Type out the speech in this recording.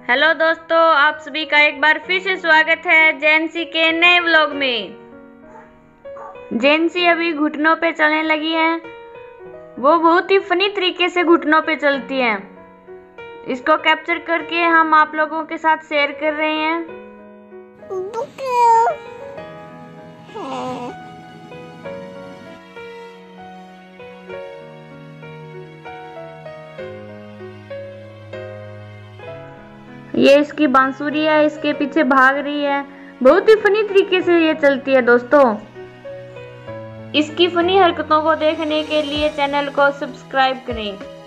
Hello दोस्तों, आप सभी का एक बार फिर से स्वागत है जेंसी के नए व्लॉग में। जेंसी अभी घुटनों पे चलने लगी है। वो बहुत ही फनी तरीके से घुटनों पे चलती है। इसको कैप्चर करके हम आप लोगों के साथ शेयर कर रहे हैं। ये इसकी बांसुरी है, इसके पीछे भाग रही है। बहुत ही फनी तरीके से ये चलती है दोस्तों। इसकी फनी हरकतों को देखने के लिए चैनल को सब्सक्राइब करें।